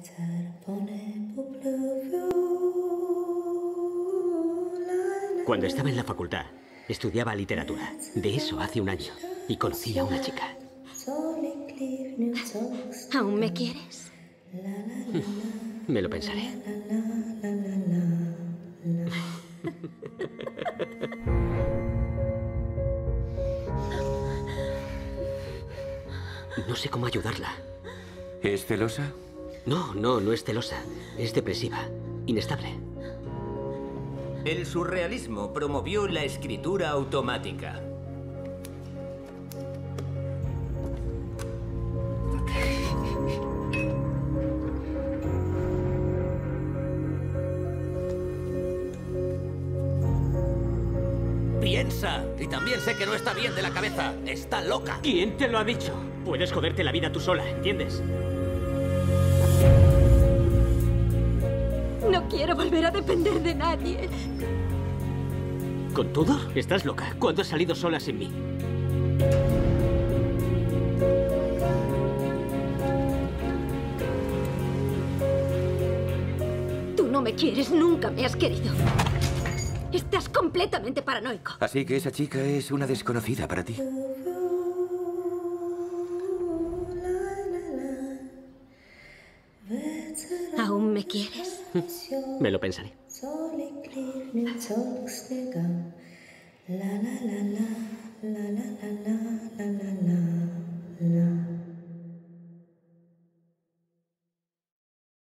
Cuando estaba en la facultad, estudiaba literatura. De eso hace un año. Y conocí a una chica. ¿Aún me quieres? Me lo pensaré. No sé cómo ayudarla. ¿Es celosa? No es celosa. Es depresiva. Inestable. El surrealismo promovió la escritura automática. Piensa. Y también sé que no está bien de la cabeza. Está loca. ¿Quién te lo ha dicho? Puedes joderte la vida tú sola, ¿entiendes? No quiero volver a depender de nadie. ¿Con todo? ¿Estás loca? ¿Cuándo has salido sola sin mí? Tú no me quieres, nunca me has querido. Estás completamente paranoico. Así que esa chica es una desconocida para ti. ¿Aún me quieres? Me lo pensaré. La la la la la la la la la la la.